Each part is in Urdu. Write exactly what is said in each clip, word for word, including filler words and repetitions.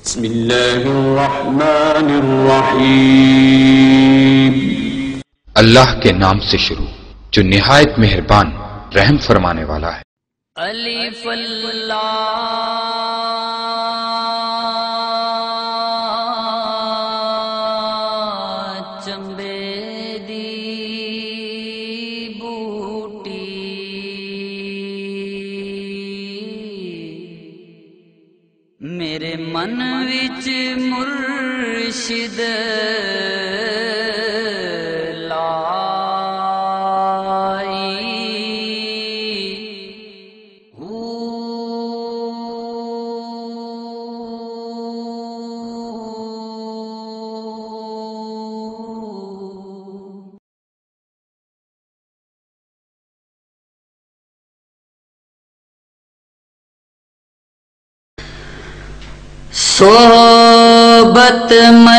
بسم اللہ الرحمن الرحیم۔ اللہ کے نام سے شروع جو نہایت مہربان رحم فرمانے والا ہے۔ الف اللہ چمبے دی بوٹی میرے من وچ مرشد صحبت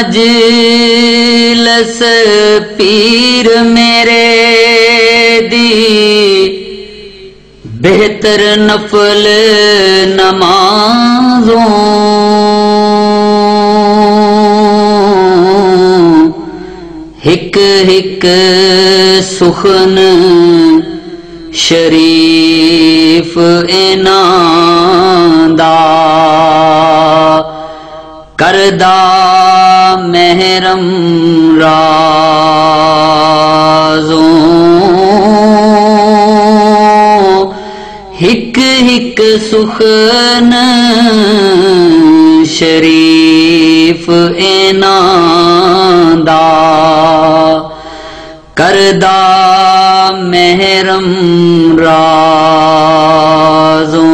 مجلس پیر میرے دی بہتر نفل نمازوں ہک ہک سخن شریف انہاں دا کردہ محرم رازوں ہک ہک سخن شریف انہاں دا کردہ محرم رازوں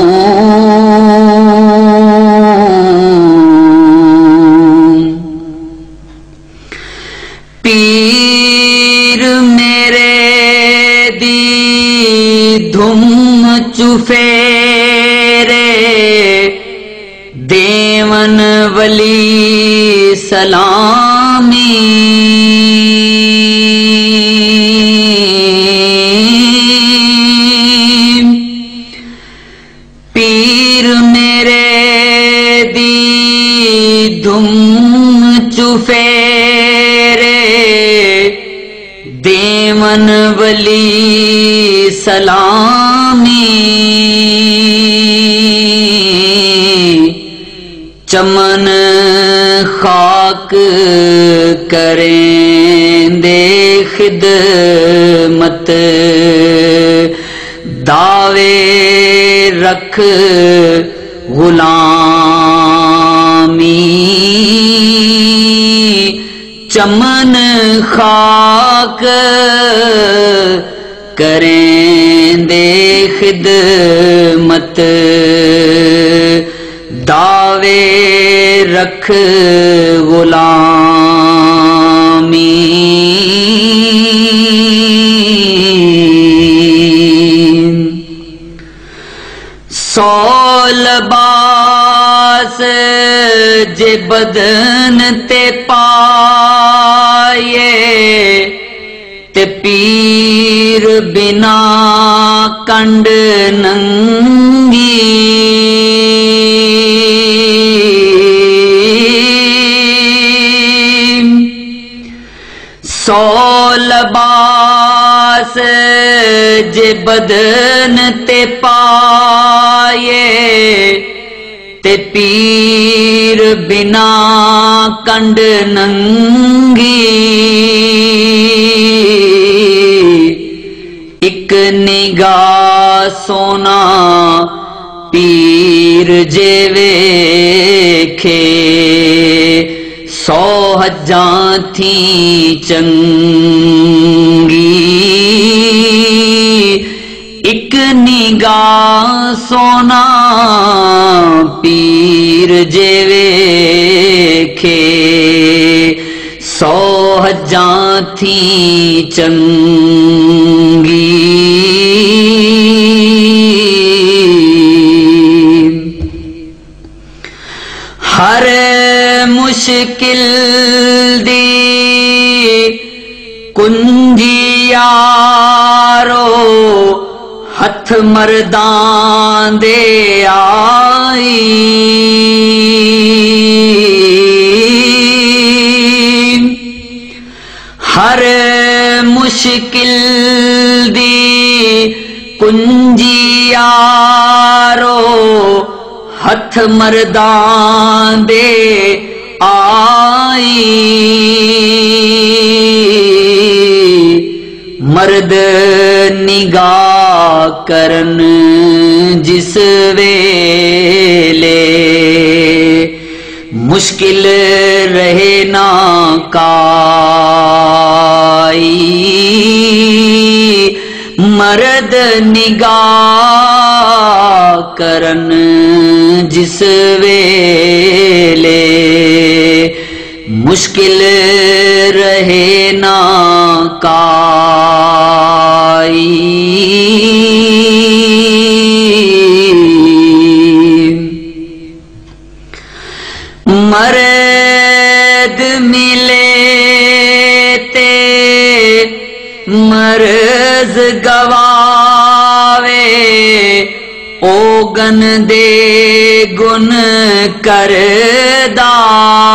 چفیرے دیون ولی سلامی پیر میرے دی دھم چفیرے دیون ولی سلامی چمن خاک کریں دے خدمت دعوے رکھ غلامی چمن خاک کریں دے خدمت دعوے رکھ غلامی سو لباس جے بدن تے پائے تے پیر بنا کنڈ ننگی سو لباس جے بدن تے پائے تے پیر بنا کنڈ ننگی ایک نگاہ سونا پیر جے ویکھے سو حجاں تھی چنگی ایک نگاہ سونا پیر جے ویکھے سو حجاں تھی چنگی ہر مشکل دی کنجی یارو ہتھ مردان دے آئی ہر مشکل دی کنجی یارو ہتھ مردان دے آئی مرد نگاہ کرن جس ویلے مشکل رہے نا کائی مرد نگاہ کرن جس ویلے مشکل رہے نا کائی مرد ملے تے مرض گواوے او گن دے گن کردا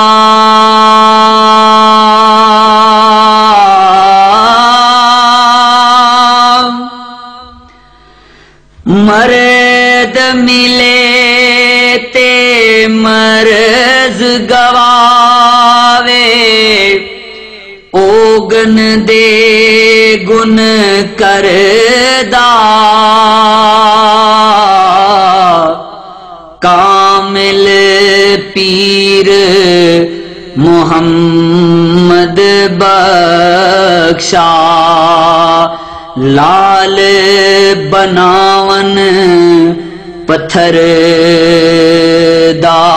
مرد ملے تے مرض گواوے اوگن دے گن کردا کامل پیر محمد بخشا لال بناون پتھر دا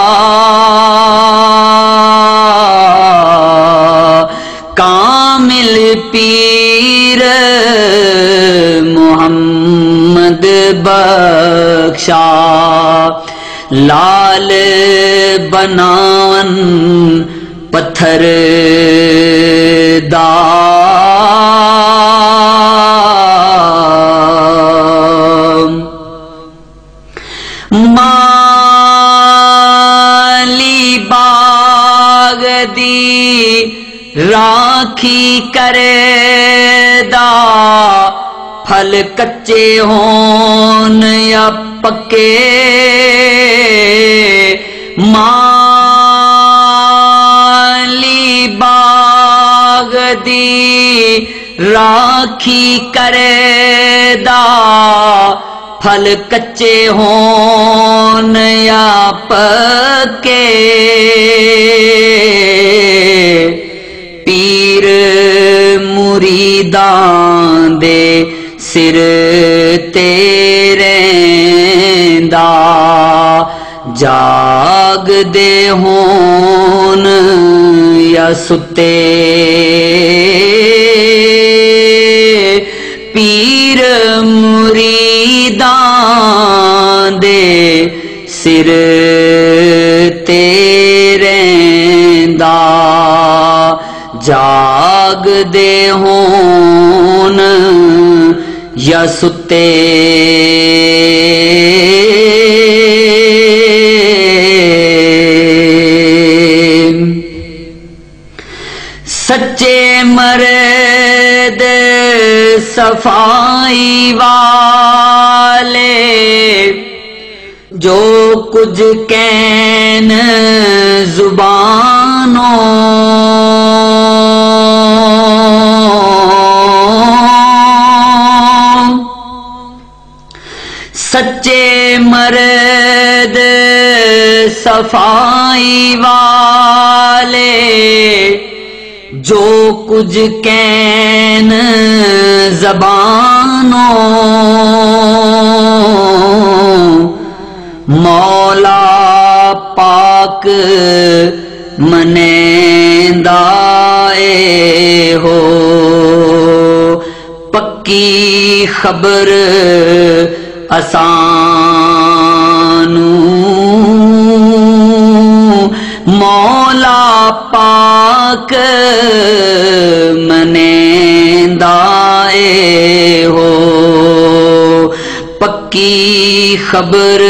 کامل پیر محمد بخشا لال بناون پتھر دا مالی باغ دی راکھی کرے دا پھل کچے ہون یا پکے مالی باغ دی راکھی کرے دا پھل کچے ہون یا پکے پیر مریداں دے سر تیرے دا جاگ دے ہون یا ستے پیر مریداں دے سر تیرے دا جاگ دے ہون یا ستے سچے مرد صفائی والے جو کچھ کہن زبانوں سچے مرد صفائی والے جو کچھ کہن زبانوں مولا پاک منیندا اے ہو پکی خبر اسانوں مولا پاک منیندا اے ہو پکی خبر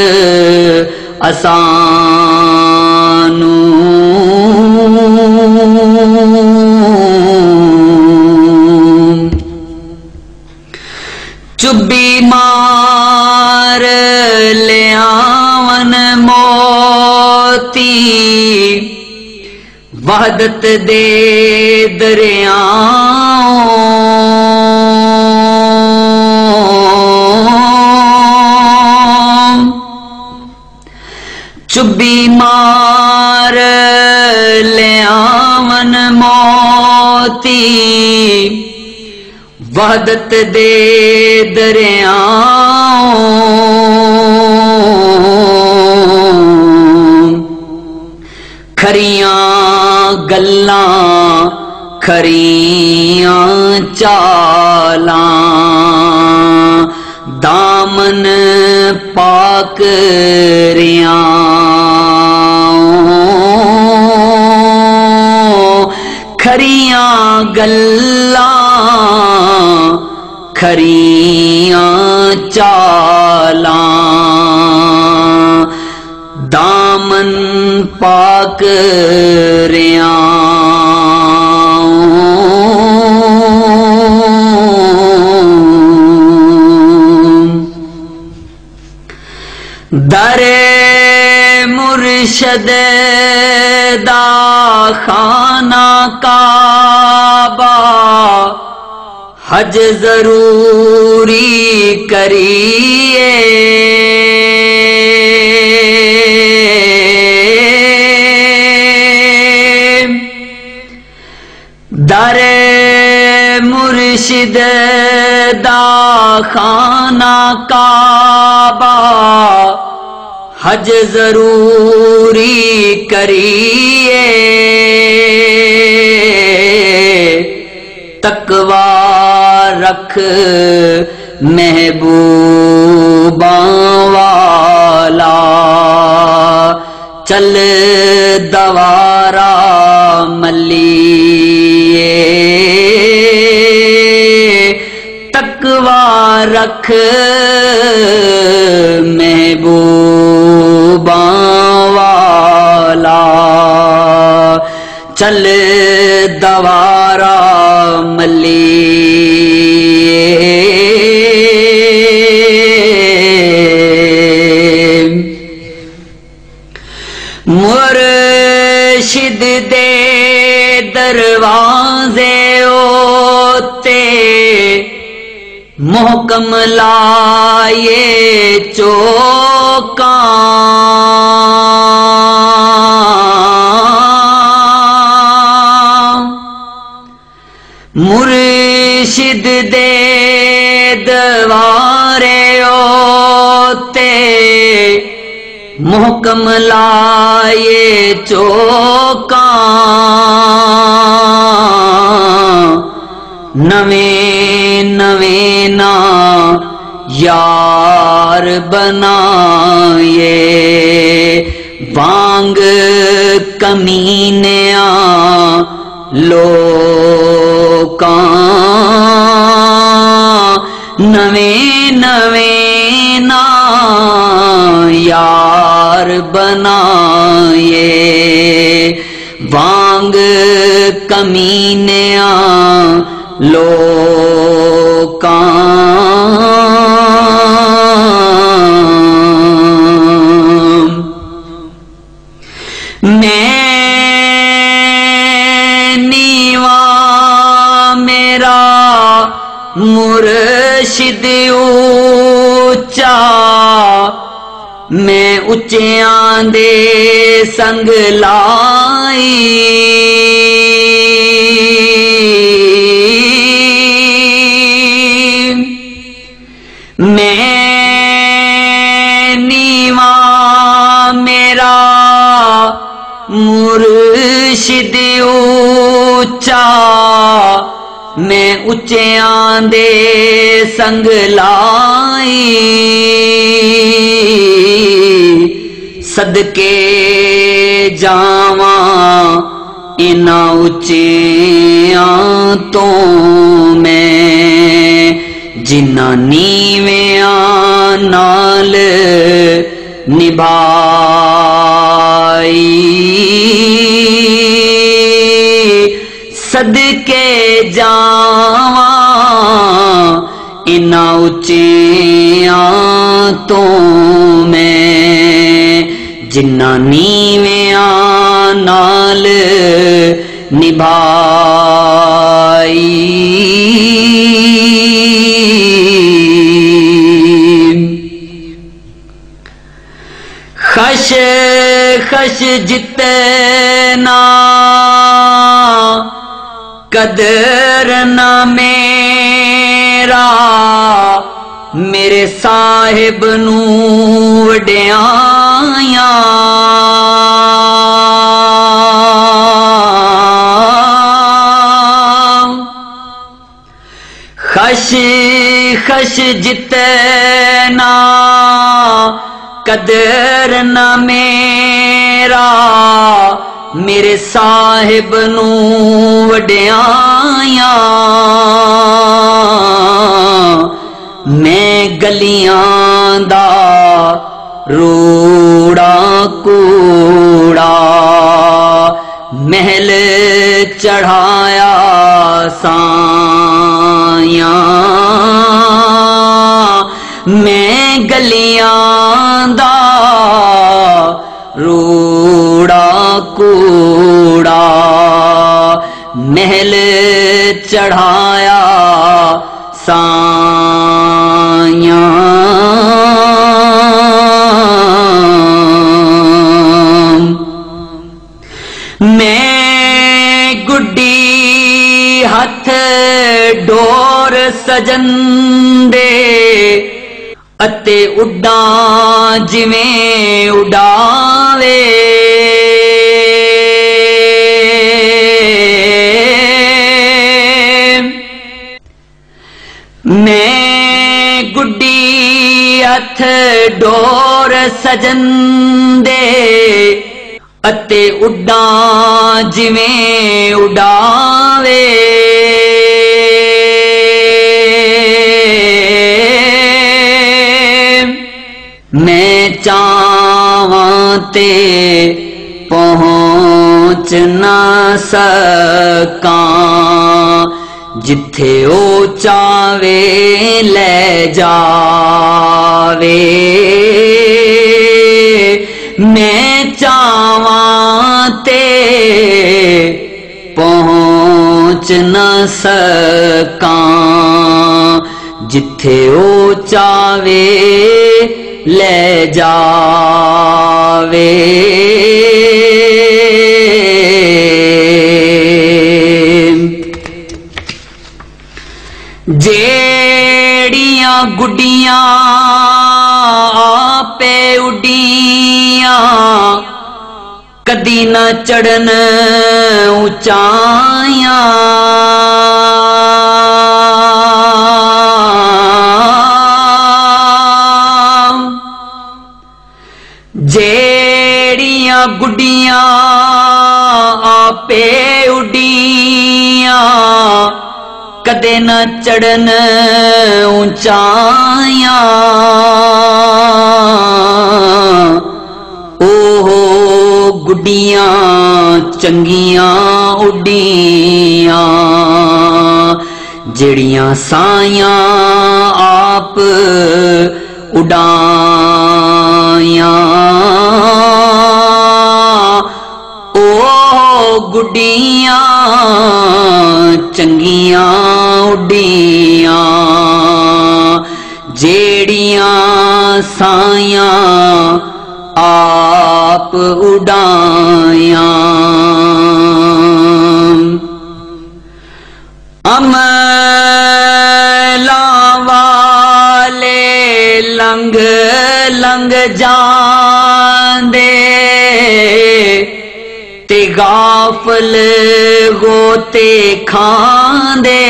اسانوں موتی وحدت دے دریاؤں چبی مار لے آون موتی وحدت دے دریاؤں کھریاں گلاں کھریاں چالاں دامن پاک ریاں کھریاں گلاں کھریاں چالاں دامن پاک ریاں در مرشد دا خانہ کعبہ حج ضروری کریے در مرشد دا خانہ کعبہ حج ضروری کریے تقوی رکھ محبوباں والا چل دوارا ملیے تقوی رکھ محبوباں والا چل دوارا ملیے مرشد دے دروازے اوتے محکم لائے چوکاں مرشد دے دوارے اوتے محکم لائے چوکاں نویں نویں نا یار بنائے وانگ کمینیاں لوکاں نویں نویں نا یار بنائے وانگ کمینیاں لوکاں میں نیواں میرا مرشد اونچا میں اچیاں دے سنگ لائی میں نیواں میرا مرشد اونچا میں اچیاں دے سنگ لائی صدقے جاواں انہاں اچیاں تو میں جنہاں نیویاں نال نبھائی صدقے جاواں انہاں اچیاں تو میں जिन्ना नीवेआं नाल निभाई खश खश जितना कदर न मेरा मेरे साहिब नू वड्याया खश खश जितना कदर न मेरा मेरे साहिब नू वड्याया मैं गलियां दा रूड़ा कूड़ा महल चढ़ाया साया मैं गलियां दा रूड़ा कूड़ा महल चढ़ाया साया मैं गुड्डी हथ डोर सजन दे अते उड्डां जिवें उड़ावे मैं गुड्डी हथ डोर सजन दे अते उड्डां जिवें उड़ावे मैं चाहां ते पहुंच ना सकां जिथे ओ चावे ले जावे मैं चाहां ते पहुंच न सकां जिथे ओ चावे ले जावे जेड़ियां गुड्डियां आपे उड्डियां कदी न चढ़न ऊंचाइयां जेड़ियां गुड्डियां आपे उड्डियां कदे न चढ़न ऊंचाइयां ओहो गुड्डियां चंगियां उड्डियां जेड़ियां साइयां आप उड़ाइयां ओ गुड्डियां चंगियां उड्डियां जेड़ियां साइयां आप उड़ाइयां अमलां वाले लंघ लंघ जांदे ते गाफल गोते खांदे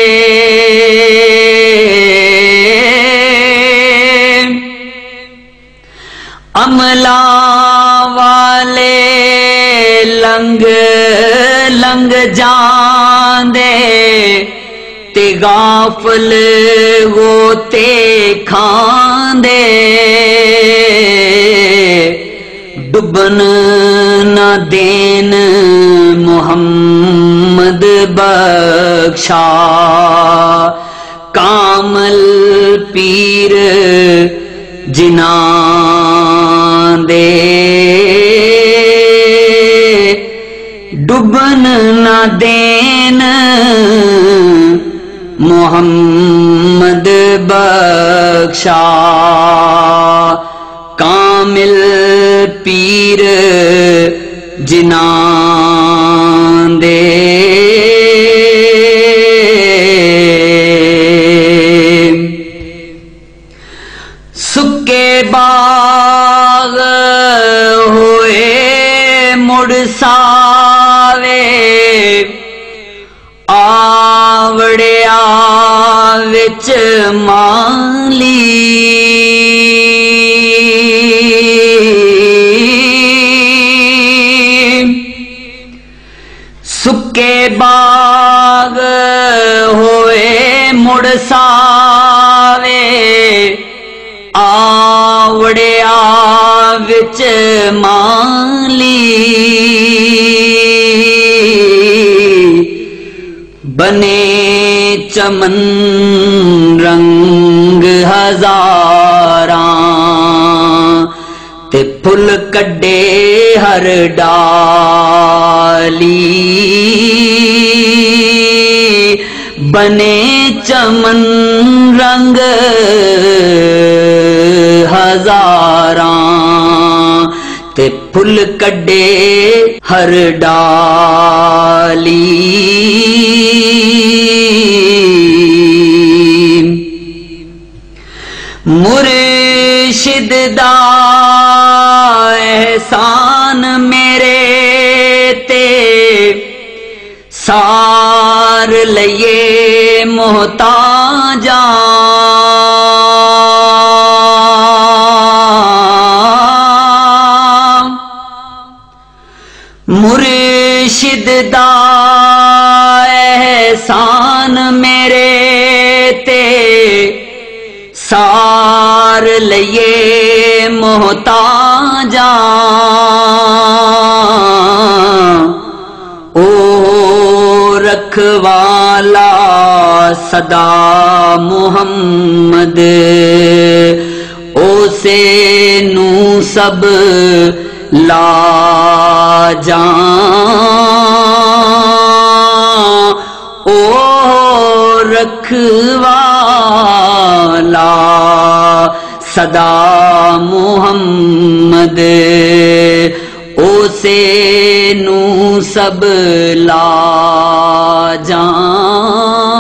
अमला वाले लंघ लंघ जांदे ते गाफल गोते खांदे डुबन न देन मोहम्मद बख्शा कामल पीर जिना दे نہ دین محمد بخشا کامل پیر جنان دے سکے باغ ہوئے مڑ ساوے آوڑیا وچ مالی سکے باغ ہوئے مڑ ساوے آوڑیا وچ مالی بنے چمن رنگ ہزاراں تے پھل کڈے ہر ڈالی بنے چمن رنگ ہزاراں تے پھل کڈے ہر ڈالی مرشد دا احسان میرے تے سار لئے محتاجاں مرشد دا احسان میرے تے سار لئے محتاجاں او رکھوالا صدا محمد او سے نو سب لا جان او رکھوالا صدا محمد او سے نو سب لا جان